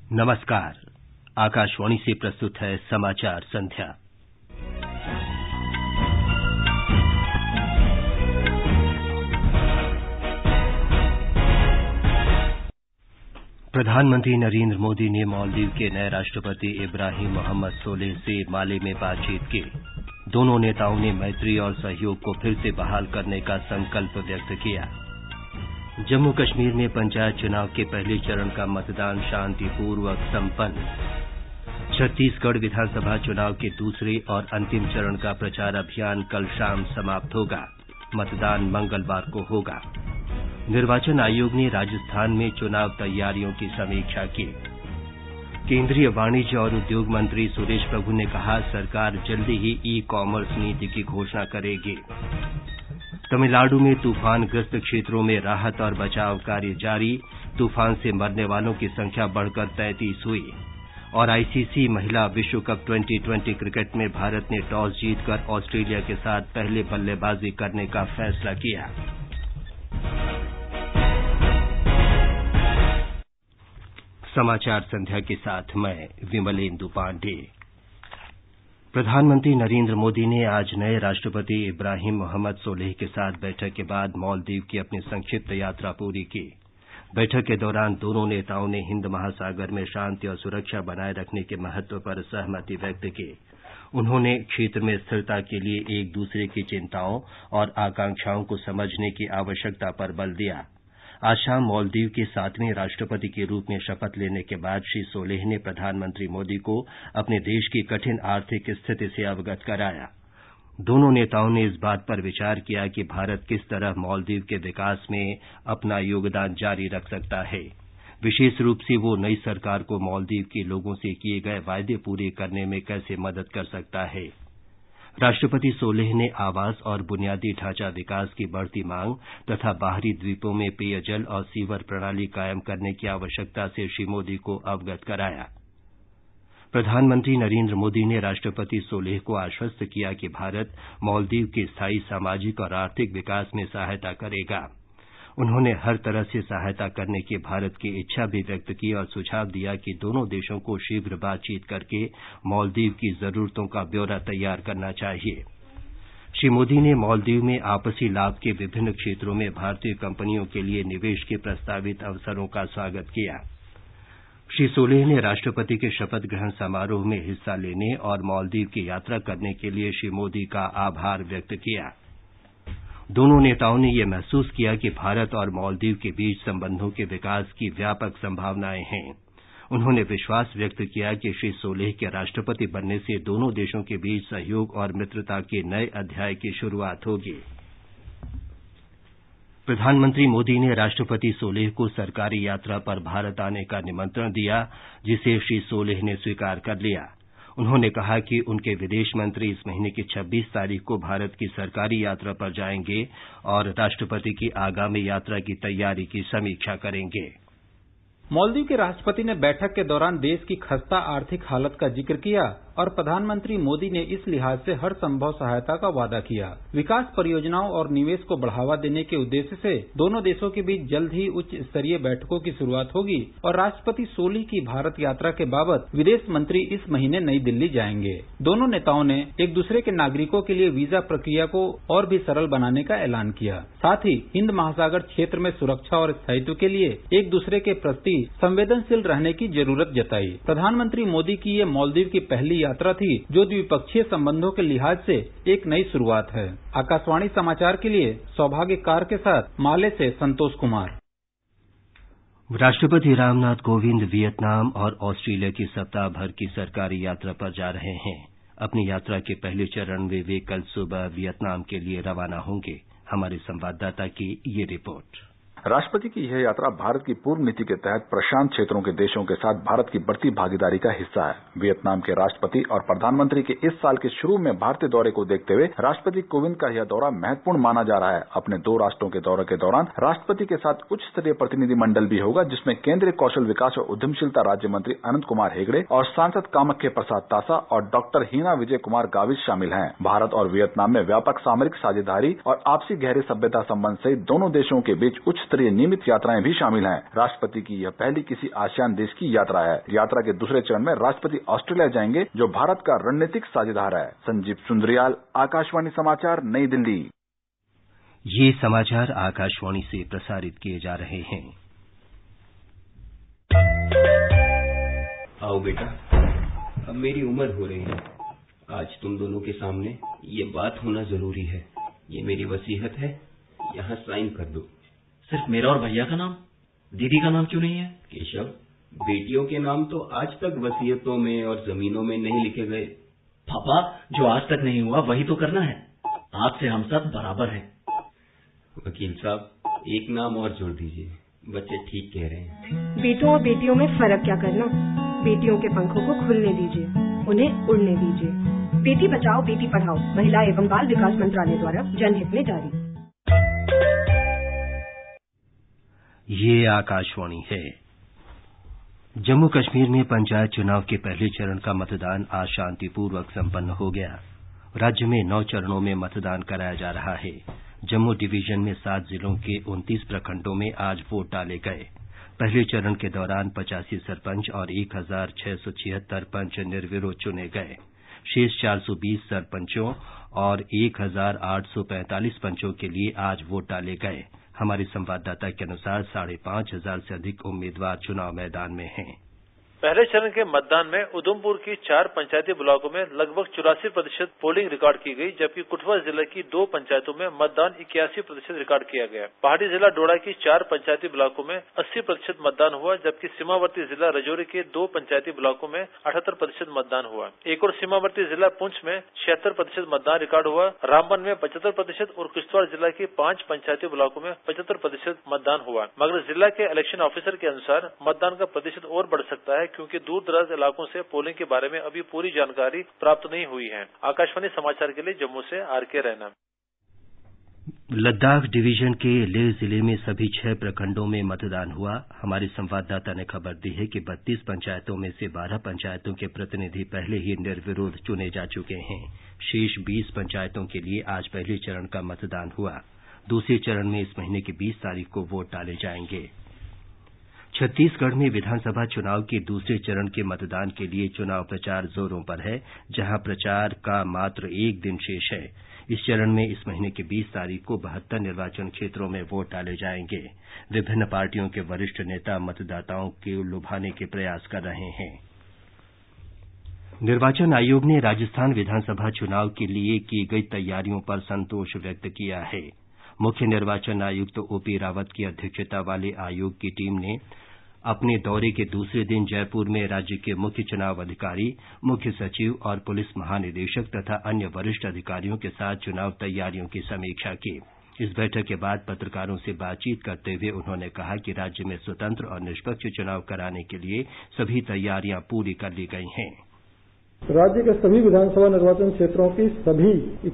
नमस्कार। आकाशवाणी से प्रस्तुत है समाचार संध्या। प्रधानमंत्री नरेंद्र मोदी ने मालदीव के नए राष्ट्रपति इब्राहिम मोहम्मद सोलेह से माले में बातचीत की। दोनों नेताओं ने मैत्री और सहयोग को फिर से बहाल करने का संकल्प व्यक्त किया। जम्मू कश्मीर में पंचायत चुनाव के पहले चरण का मतदान शांतिपूर्वक संपन्न। छत्तीसगढ़ विधानसभा चुनाव के दूसरे और अंतिम चरण का प्रचार अभियान कल शाम समाप्त होगा। मतदान मंगलवार को होगा। निर्वाचन आयोग ने राजस्थान में चुनाव तैयारियों की समीक्षा की। केंद्रीय वाणिज्य और उद्योग मंत्री सुरेश प्रभु ने कहा, सरकार जल्दी ही ई कॉमर्स नीति की घोषणा करेगी। तमिलनाडु में तूफानग्रस्त क्षेत्रों में राहत और बचाव कार्य जारी। तूफान से मरने वालों की संख्या बढ़कर 33 हुई। और आईसीसी महिला विश्व कप 2020 क्रिकेट में भारत ने टॉस जीतकर ऑस्ट्रेलिया के साथ पहले बल्लेबाजी करने का फैसला किया। समाचार संध्या के साथ मैं विमलेंदु पांडे। प्रधानमंत्री नरेंद्र मोदी ने आज नए राष्ट्रपति इब्राहिम मोहम्मद सोलेह के साथ बैठक के बाद मालदीव की अपनी संक्षिप्त यात्रा पूरी की। बैठक के दौरान दोनों नेताओं ने हिंद महासागर में शांति और सुरक्षा बनाए रखने के महत्व पर सहमति व्यक्त की। उन्होंने क्षेत्र में स्थिरता के लिए एक दूसरे की चिंताओं और आकांक्षाओं को समझने की आवश्यकता पर बल दिया। आज शाम मालदीव के 7वें राष्ट्रपति के रूप में शपथ लेने के बाद श्री सोलेह ने प्रधानमंत्री मोदी को अपने देश की कठिन आर्थिक स्थिति से अवगत कराया। दोनों नेताओं ने इस बात पर विचार किया कि भारत किस तरह मालदीव के विकास में अपना योगदान जारी रख सकता है। विशेष रूप से वो नई सरकार को मालदीव के लोगों से किए गए वायदे पूरे करने में कैसे मदद कर सकता है। राष्ट्रपति सोलेह ने आवास और बुनियादी ढांचा विकास की बढ़ती मांग तथा बाहरी द्वीपों में पेयजल और सीवर प्रणाली कायम करने की आवश्यकता से श्री मोदी को अवगत कराया। प्रधानमंत्री नरेंद्र मोदी ने राष्ट्रपति सोलेह को आश्वस्त किया कि भारत मालदीव के स्थायी सामाजिक और आर्थिक विकास में सहायता करेगा। उन्होंने हर तरह से सहायता करने की भारत की इच्छा भी व्यक्त की और सुझाव दिया कि दोनों देशों को शीघ्र बातचीत करके मालदीव की जरूरतों का ब्यौरा तैयार करना चाहिए। श्री मोदी ने मालदीव में आपसी लाभ के विभिन्न क्षेत्रों में भारतीय कंपनियों के लिए निवेश के प्रस्तावित अवसरों का स्वागत किया। श्री सोलेह ने राष्ट्रपति के शपथ ग्रहण समारोह में हिस्सा लेने और मालदीव की यात्रा करने के लिए श्री मोदी का आभार व्यक्त किया। दोनों नेताओं ने यह महसूस किया कि भारत और मालदीव के बीच संबंधों के विकास की व्यापक संभावनाएं हैं। उन्होंने विश्वास व्यक्त किया कि श्री सोलेह के राष्ट्रपति बनने से दोनों देशों के बीच सहयोग और मित्रता के नए अध्याय की शुरुआत होगी। प्रधानमंत्री मोदी ने राष्ट्रपति सोलेह को सरकारी यात्रा पर भारत आने का निमंत्रण दिया, जिसे श्री सोलेह ने स्वीकार कर लिया। उन्होंने कहा कि उनके विदेश मंत्री इस महीने की 26 तारीख को भारत की सरकारी यात्रा पर जाएंगे और राष्ट्रपति की आगामी यात्रा की तैयारी की समीक्षा करेंगे। मालदीव के राष्ट्रपति ने बैठक के दौरान देश की खस्ता आर्थिक हालत का जिक्र किया और प्रधानमंत्री मोदी ने इस लिहाज से हर संभव सहायता का वादा किया। विकास परियोजनाओं और निवेश को बढ़ावा देने के उद्देश्य से दोनों देशों के बीच जल्द ही उच्च स्तरीय बैठकों की शुरुआत होगी और राष्ट्रपति सोलेह की भारत यात्रा के बाबत विदेश मंत्री इस महीने नई दिल्ली जाएंगे। दोनों नेताओं ने एक दूसरे के नागरिकों के लिए वीजा प्रक्रिया को और भी सरल बनाने का ऐलान किया। साथ ही हिंद महासागर क्षेत्र में सुरक्षा और स्थायित्व के लिए एक दूसरे के प्रति संवेदनशील रहने की जरूरत जताई। प्रधानमंत्री मोदी की ये मालदीव की पहली यात्रा थी, जो द्विपक्षीय संबंधों के लिहाज से एक नई शुरुआत है। आकाशवाणी समाचार के लिए सौभाग्य कार के साथ माले से संतोष कुमार। राष्ट्रपति रामनाथ कोविंद वियतनाम और ऑस्ट्रेलिया की सप्ताह भर की सरकारी यात्रा पर जा रहे हैं। अपनी यात्रा के पहले चरण में वे कल सुबह वियतनाम के लिए रवाना होंगे। हमारे संवाददाता की ये रिपोर्ट। राष्ट्रपति की यह यात्रा भारत की पूर्व नीति के तहत प्रशांत क्षेत्रों के देशों के साथ भारत की बढ़ती भागीदारी का हिस्सा है। वियतनाम के राष्ट्रपति और प्रधानमंत्री के इस साल के शुरू में भारतीय दौरे को देखते हुए राष्ट्रपति कोविंद का यह दौरा महत्वपूर्ण माना जा रहा है। अपने 2 राष्ट्रों के दौरे के दौरान राष्ट्रपति के साथ उच्च स्तरीय प्रतिनिधिमंडल भी होगा, जिसमें केंद्रीय कौशल विकास और उद्यमशीलता राज्य मंत्री अनंत कुमार हेगड़े और सांसद कामाख्या प्रसाद तासा और डॉक्टर हीना विजय कुमार गावित शामिल हैं। भारत और वियतनाम में व्यापक सामरिक साझेदारी और आपसी गहरे सभ्यता संबंध सहित दोनों देशों के बीच उच्च स्तरीय नियमित यात्राएं भी शामिल हैं। राष्ट्रपति की यह पहली किसी आसियान देश की यात्रा है। यात्रा के दूसरे चरण में राष्ट्रपति ऑस्ट्रेलिया जाएंगे, जो भारत का रणनीतिक साझेदार है। संजीव सुंद्रियाल, आकाशवाणी समाचार, नई दिल्ली। ये समाचार आकाशवाणी से प्रसारित किए जा रहे हैं। आओ बेटा, अब मेरी उम्र हो रही है। आज तुम दोनों के सामने ये बात होना जरूरी है। ये मेरी वसीयत है, यहाँ साइन कर दो। सिर्फ मेरा और भैया का नाम, दीदी का नाम क्यों नहीं है? केशव, बेटियों के नाम तो आज तक वसीयतों में और जमीनों में नहीं लिखे गए। पापा, जो आज तक नहीं हुआ वही तो करना है। आपसे हम सब बराबर हैं। वकील साहब, एक नाम और जोड़ दीजिए। बच्चे ठीक कह रहे हैं। बेटों और बेटियों में फर्क क्या करना? बेटियों के पंखों को खुलने दीजिए, उन्हें उड़ने दीजिए। बेटी बचाओ बेटी पढ़ाओ महिला एवं बाल विकास मंत्रालय द्वारा जनहित में जारी। ये आकाशवाणी है। जम्मू कश्मीर में पंचायत चुनाव के पहले चरण का मतदान आज शांतिपूर्वक संपन्न हो गया। राज्य में 9 चरणों में मतदान कराया जा रहा है। जम्मू डिवीजन में 7 जिलों के 29 प्रखंडों में आज वोट डाले गए। पहले चरण के दौरान 85 सरपंच और 1676 पंच निर्विरोध चुने गए। शेष 420 सरपंचों और 1845 पंचों के लिए आज वोट डाले गए। हमारे संवाददाता के अनुसार 5,500 से अधिक उम्मीदवार चुनाव मैदान में हैं। पहले चरण के मतदान में उधमपुर की 4 पंचायती ब्लॉकों में लगभग 84% पोलिंग रिकॉर्ड की गई, जबकि कठुआ जिले की 2 पंचायतों में मतदान 81% रिकॉर्ड किया गया। पहाड़ी जिला डोडा की 4 पंचायती ब्लॉकों में 80% मतदान हुआ, जबकि सीमावर्ती जिला राजौरी के 2 पंचायती ब्लॉकों में 78% मतदान हुआ। एक और सीमावर्ती जिला पुंछ में 76% मतदान रिकॉर्ड हुआ। रामबन में 75% और किश्तवाड़ जिला की 5 पंचायती ब्लॉकों में 75% मतदान हुआ। मगर जिला के इलेक्शन ऑफिसर के अनुसार मतदान का प्रतिशत और बढ़ सकता है, क्योंकि दूर दराज इलाकों से पोलिंग के बारे में अभी पूरी जानकारी प्राप्त नहीं हुई है। आकाशवाणी समाचार के लिए जम्मू से आरके रैना। लद्दाख डिवीजन के लेह जिले में सभी 6 प्रखंडों में मतदान हुआ। हमारे संवाददाता ने खबर दी है कि 32 पंचायतों में से 12 पंचायतों के प्रतिनिधि पहले ही निर्विरोध चुने जा चुके हैं। शेष 20 पंचायतों के लिए आज पहले चरण का मतदान हुआ। दूसरे चरण में इस महीने की 20 तारीख को वोट डाले जाएंगे। छत्तीसगढ़ में विधानसभा चुनाव के दूसरे चरण के मतदान के लिए चुनाव प्रचार जोरों पर है, जहां प्रचार का मात्र 1 दिन शेष है। इस चरण में इस महीने की 20 तारीख को 72 निर्वाचन क्षेत्रों में वोट डाले जाएंगे। विभिन्न पार्टियों के वरिष्ठ नेता मतदाताओं को लुभाने के प्रयास कर रहे हैं। निर्वाचन आयोग ने राजस्थान विधानसभा चुनाव के लिए की गई तैयारियों पर संतोष व्यक्त किया है। मुख्य निर्वाचन आयुक्त ओपी रावत की अध्यक्षता वाले आयोग की टीम ने अपने दौरे के दूसरे दिन जयपुर में राज्य के मुख्य चुनाव अधिकारी, मुख्य सचिव और पुलिस महानिदेशक तथा अन्य वरिष्ठ अधिकारियों के साथ चुनाव तैयारियों की समीक्षा की। इस बैठक के बाद पत्रकारों से बातचीत करते हुए उन्होंने कहा कि राज्य में स्वतंत्र और निष्पक्ष चुनाव कराने के लिए सभी तैयारियां पूरी कर ली गई हैं। राज्य के सभी विधानसभा निर्वाचन क्षेत्रों की सभी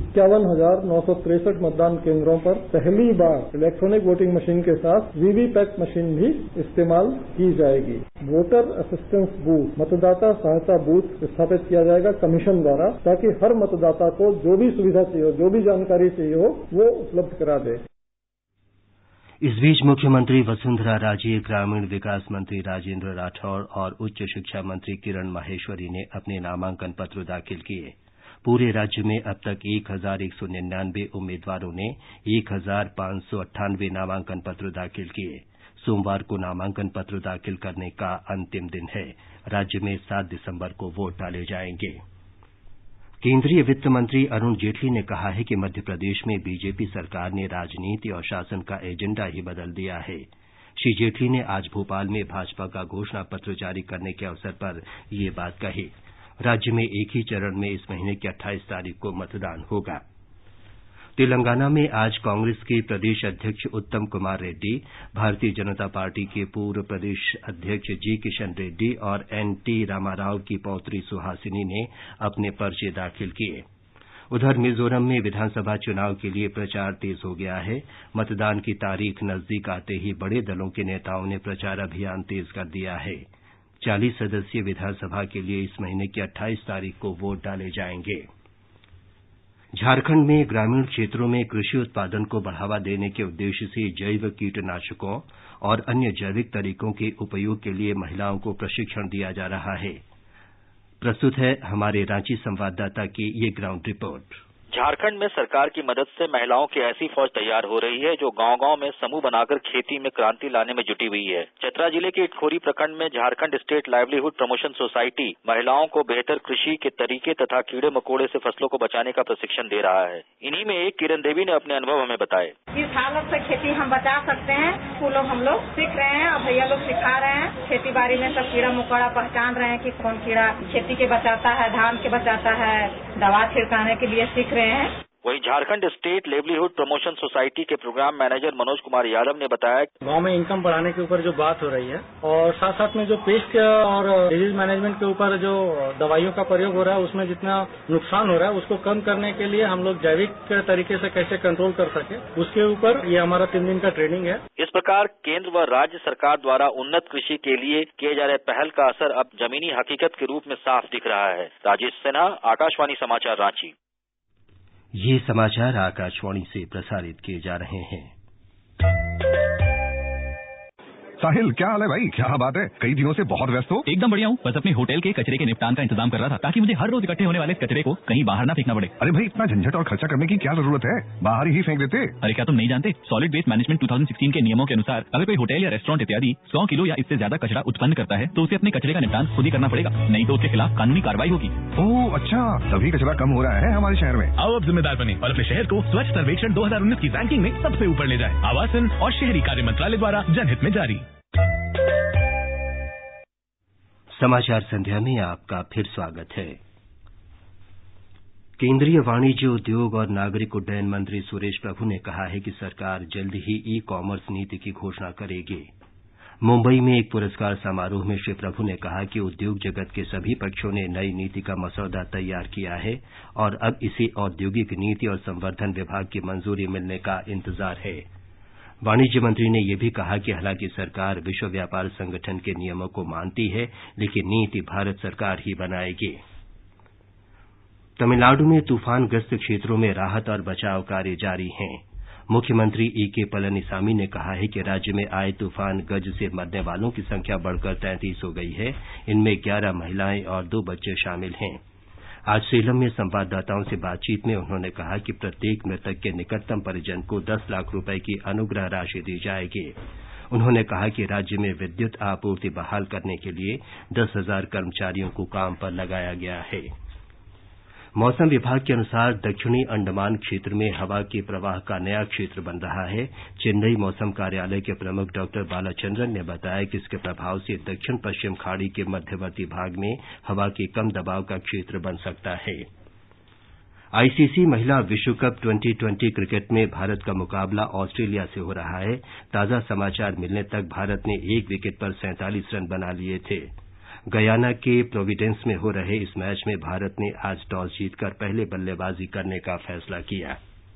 51,963 मतदान केंद्रों पर पहली बार इलेक्ट्रॉनिक वोटिंग मशीन के साथ वीवीपैट मशीन भी इस्तेमाल की जाएगी। वोटर असिस्टेंस बूथ, मतदाता सहायता बूथ स्थापित किया जाएगा कमीशन द्वारा, ताकि हर मतदाता को जो भी सुविधा चाहिए हो, जो भी जानकारी चाहिए हो, वो उपलब्ध करा दे। इस बीच मुख्यमंत्री वसुंधरा राजे, ग्रामीण विकास मंत्री राजेंद्र राठौड़ और उच्च शिक्षा मंत्री किरण माहेश्वरी ने अपने नामांकन पत्र दाखिल किए। पूरे राज्य में अब तक 1,199 उम्मीदवारों ने 1,598 नामांकन पत्र दाखिल किए। सोमवार को नामांकन पत्र दाखिल करने का अंतिम दिन है। राज्य में 7 दिसंबर को वोट डाले जाएंगे। केंद्रीय वित्त मंत्री अरुण जेटली ने कहा है कि मध्य प्रदेश में बीजेपी सरकार ने राजनीति और शासन का एजेंडा ही बदल दिया है। श्री जेटली ने आज भोपाल में भाजपा का घोषणा पत्र जारी करने के अवसर पर ये बात कही। राज्य में एक ही चरण में इस महीने की 28 तारीख को मतदान होगा। तेलंगाना में आज कांग्रेस के प्रदेश अध्यक्ष उत्तम कुमार रेड्डी, भारतीय जनता पार्टी के पूर्व प्रदेश अध्यक्ष जी किशन रेड्डी और एनटी रामाराव की पौत्री सुहासिनी ने अपने पर्चे दाखिल किए। उधर मिजोरम में विधानसभा चुनाव के लिए प्रचार तेज हो गया है। मतदान की तारीख नजदीक आते ही बड़े दलों के नेताओं ने प्रचार अभियान तेज कर दिया है। 40 सदस्यीय विधानसभा के लिए इस महीने की 28 तारीख को वोट डाले जाएंगे। झारखंड में ग्रामीण क्षेत्रों में कृषि उत्पादन को बढ़ावा देने के उद्देश्य से जैव कीटनाशकों और अन्य जैविक तरीकों के उपयोग के लिए महिलाओं को प्रशिक्षण दिया जा रहा है। प्रस्तुत है हमारे रांची संवाददाता की ये ग्राउंड रिपोर्ट। झारखंड में सरकार की मदद से महिलाओं की ऐसी फौज तैयार हो रही है जो गांव-गांव में समूह बनाकर खेती में क्रांति लाने में जुटी हुई है। चतरा जिले के इटखोरी प्रखंड में Jharkhand state livelihood promotion society महिलाओं को बेहतर कृषि के तरीके तथा कीड़े मकोड़े से फसलों को बचाने का प्रशिक्षण दे रहा है। इन्हीं में एक किरण देवी ने अपने अनुभव हमें बताए। इस हालत से खेती हम बचा सकते हैं, फूलों हम लोग सीख रहे हैं और भैया लोग सिखा रहे हैं। खेती बाड़ी में सब कीड़ा मकोड़ा पहचान रहे हैं कि कौन कीड़ा खेती के बचाता है, धान के बचाता है, दवा छिड़काने के लिए सीख रहे हैं। वहीं Jharkhand state livelihood promotion society के प्रोग्राम मैनेजर मनोज कुमार यादव ने बताया, गांव में इनकम बढ़ाने के ऊपर जो बात हो रही है और साथ साथ में जो पेस्ट और डिजीज मैनेजमेंट के ऊपर जो दवाइयों का प्रयोग हो रहा है उसमें जितना नुकसान हो रहा है उसको कम करने के लिए हम लोग जैविक तरीके से कैसे कंट्रोल कर सके उसके ऊपर ये हमारा 3 दिन का ट्रेनिंग है। इस प्रकार केंद्र व राज्य सरकार द्वारा उन्नत कृषि के लिए किए जा रहे पहल का असर अब जमीनी हकीकत के रूप में साफ दिख रहा है। राजेश सिन्हा, आकाशवाणी समाचार, रांची। ये समाचार आकाशवाणी से प्रसारित किए जा रहे हैं। साहिल, क्या हाल है भाई? क्या बात है, कई दिनों से बहुत व्यस्त हो। एकदम बढ़िया हूँ, बस अपने होटल के कचरे के निपटान का इंतजाम कर रहा था ताकि मुझे हर रोज इकट्ठे होने वाले कचरे को कहीं बाहर ना फेंकना पड़े। अरे भाई, इतना झंझट और खर्चा करने की क्या जरूरत है, बाहर ही फेंक देते। अरे क्या तुम नहीं जानते, सॉलिड वेस्ट मैनेजमेंट 2016 के नियमों के अनुसार अगर कोई होटल या रेस्टोरेंट इत्यादि 100 किलो या इससे ज्यादा कचरा उत्पन्न करता है तो उसे अपने कचरे का निपटान खुद ही करना पड़ेगा, नहीं तो उसके खिलाफ कानूनी कार्रवाई होगी। ओह अच्छा, तभी कचरा कम हो रहा है हमारे शहर में। आओ अब जिम्मेदार बने और अपने शहर को स्वच्छ सर्वेक्षण 2019 की रैंकिंग में सबसे ऊपर ले जाए। आवासन और शहरी कार्य मंत्रालय द्वारा जनहित में जारी। समाचार संध्या में आपका फिर स्वागत है। केंद्रीय वाणिज्य, उद्योग और नागरिक उड्डयन मंत्री सुरेश प्रभु ने कहा है कि सरकार जल्द ही ई कॉमर्स नीति की घोषणा करेगी। मुंबई में एक पुरस्कार समारोह में श्री प्रभु ने कहा कि उद्योग जगत के सभी पक्षों ने नई नीति का मसौदा तैयार किया है और अब इसे औद्योगिक नीति और संवर्धन विभाग की मंजूरी मिलने का इंतजार है। वाणिज्य मंत्री ने यह भी कहा कि हालांकि सरकार विश्व व्यापार संगठन के नियमों को मानती है, लेकिन नीति भारत सरकार ही बनाएगी। तमिलनाडु में तूफानग्रस्त क्षेत्रों में राहत और बचाव कार्य जारी हैं। मुख्यमंत्री ईके पलनीसामी ने कहा है कि राज्य में आए तूफान गज से मरने वालों की संख्या बढ़कर 33 हो गई है। इनमें 11 महिलाएं और 2 बच्चे शामिल हैं। आज सेलम में संवाददाताओं से बातचीत में उन्होंने कहा कि प्रत्येक मृतक के निकटतम परिजन को 10 लाख रुपए की अनुग्रह राशि दी जाएगी। उन्होंने कहा कि राज्य में विद्युत आपूर्ति बहाल करने के लिए 10,000 कर्मचारियों को काम पर लगाया गया है। मौसम विभाग के अनुसार दक्षिणी अंडमान क्षेत्र में हवा के प्रवाह का नया क्षेत्र बन रहा है। चेन्नई मौसम कार्यालय के प्रमुख डॉक्टर बालाचंद्रन ने बताया कि इसके प्रभाव से दक्षिण पश्चिम खाड़ी के मध्यवर्ती भाग में हवा के कम दबाव का क्षेत्र बन सकता है। आईसीसी महिला विश्व कप 2020 क्रिकेट में भारत का मुकाबला ऑस्ट्रेलिया से हो रहा है। ताजा समाचार मिलने तक भारत ने 1 विकेट पर 47 रन बना लिए थे। गयाना के प्रोविडेंस में हो रहे इस मैच में भारत ने आज टॉस जीतकर पहले बल्लेबाजी करने का फैसला किया।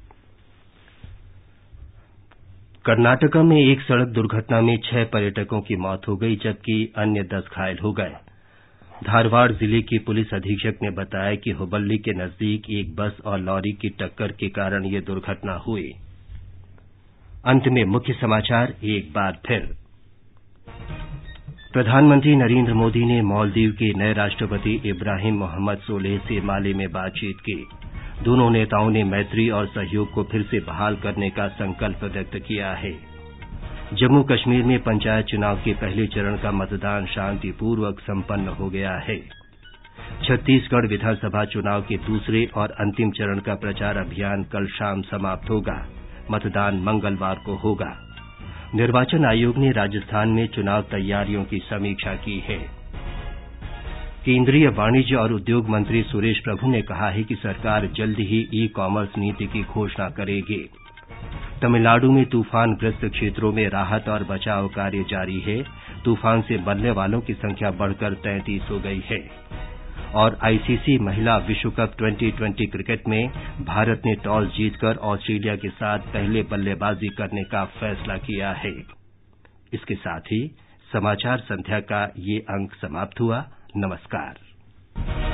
कर्नाटका में एक सड़क दुर्घटना में 6 पर्यटकों की मौत हो गई जबकि अन्य 10 घायल हो गए। धारवाड़ जिले के पुलिस अधीक्षक ने बताया कि हुबल्ली के नजदीक एक बस और लॉरी की टक्कर के कारण ये दुर्घटना हुई। अंत में मुख्य समाचार एक बार फिर। प्रधानमंत्री नरेंद्र मोदी ने मालदीव के नए राष्ट्रपति इब्राहिम मोहम्मद सोलेह से माले में बातचीत की। दोनों नेताओं ने मैत्री और सहयोग को फिर से बहाल करने का संकल्प व्यक्त किया है। जम्मू कश्मीर में पंचायत चुनाव के पहले चरण का मतदान शांतिपूर्वक संपन्न हो गया है। छत्तीसगढ़ विधानसभा चुनाव के दूसरे और अंतिम चरण का प्रचार अभियान कल शाम समाप्त होगा। मतदान मंगलवार को होगा। निर्वाचन आयोग ने राजस्थान में चुनाव तैयारियों की समीक्षा की है। केंद्रीय वाणिज्य और उद्योग मंत्री सुरेश प्रभु ने कहा है कि सरकार जल्द ही ई कॉमर्स नीति की घोषणा करेगी। तमिलनाडु में तूफानग्रस्त क्षेत्रों में राहत और बचाव कार्य जारी है। तूफान से मरने वालों की संख्या बढ़कर 33 हो गई है। और आईसीसी महिला विश्व कप 2020 क्रिकेट में भारत ने टॉस जीतकर ऑस्ट्रेलिया के साथ पहले बल्लेबाजी करने का फैसला किया है। इसके साथ ही समाचार संध्या का ये अंक समाप्त हुआ। नमस्कार।